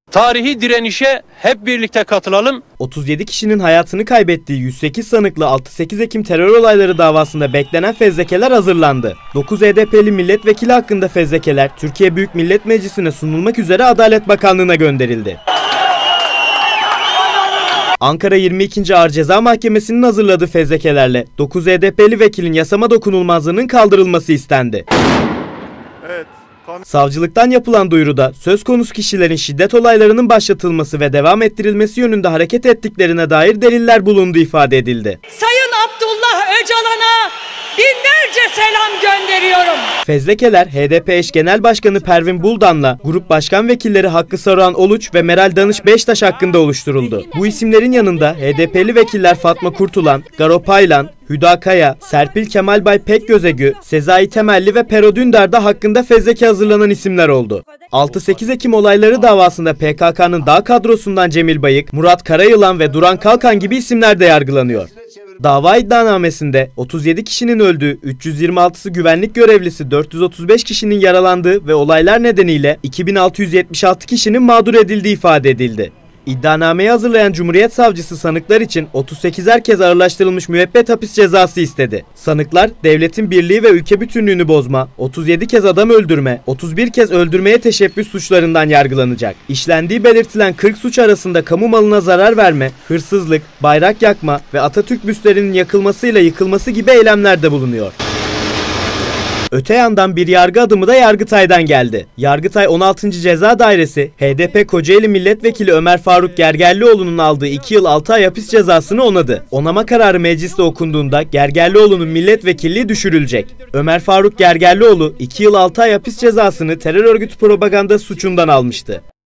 Tarihi direnişe hep birlikte katılalım. 37 kişinin hayatını kaybettiği 108 sanıklı 6-8 Ekim terör olayları davasında beklenen fezlekeler hazırlandı. 9 HDP'li milletvekili hakkında fezlekeler Türkiye Büyük Millet Meclisi'ne sunulmak üzere Adalet Bakanlığı'na gönderildi. Ankara 22. Ağır Ceza Mahkemesi'nin hazırladığı fezlekelerle 9 HDP'li vekilin yasama dokunulmazlığının kaldırılması istendi. Savcılıktan yapılan duyuruda söz konusu kişilerin şiddet olaylarının başlatılması ve devam ettirilmesi yönünde hareket ettiklerine dair deliller bulunduğu ifade edildi. Sayın Abdullah Öcalan'a binlerce selam gönderiyorum. Fezlekeler HDP eş genel başkanı Pervin Buldan'la grup başkan vekilleri Hakkı Saruhan Oluç ve Meral Danış Beştaş hakkında oluşturuldu. Bu isimlerin yanında HDP'li vekiller Fatma Kurtulan, Garo Paylan, Hüda Kaya, Serpil Kemalbay Pekgözegü, Sezai Temelli ve Pero Dündar da hakkında fezleke hazırlanan isimler oldu. 6-8 Ekim olayları davasında PKK'nın dağ kadrosundan Cemil Bayık, Murat Karayılan ve Duran Kalkan gibi isimler de yargılanıyor. Dava iddianamesinde 37 kişinin öldüğü, 326'sı güvenlik görevlisi, 435 kişinin yaralandığı ve olaylar nedeniyle 2676 kişinin mağdur edildiği ifade edildi. İddianameyi hazırlayan Cumhuriyet Savcısı sanıklar için 38'er kez ağırlaştırılmış müebbet hapis cezası istedi. Sanıklar devletin birliği ve ülke bütünlüğünü bozma, 37 kez adam öldürme, 31 kez öldürmeye teşebbüs suçlarından yargılanacak. İşlendiği belirtilen 40 suç arasında kamu malına zarar verme, hırsızlık, bayrak yakma ve Atatürk büstlerinin yakılmasıyla yıkılması gibi eylemler de bulunuyor. Öte yandan bir yargı adımı da Yargıtay'dan geldi. Yargıtay 16. Ceza Dairesi, HDP Kocaeli Milletvekili Ömer Faruk Gergerlioğlu'nun aldığı 2 yıl 6 ay hapis cezasını onadı. Onama kararı mecliste okunduğunda Gergerlioğlu'nun milletvekilliği düşürülecek. Ömer Faruk Gergerlioğlu 2 yıl 6 ay hapis cezasını terör örgütü propagandası suçundan almıştı.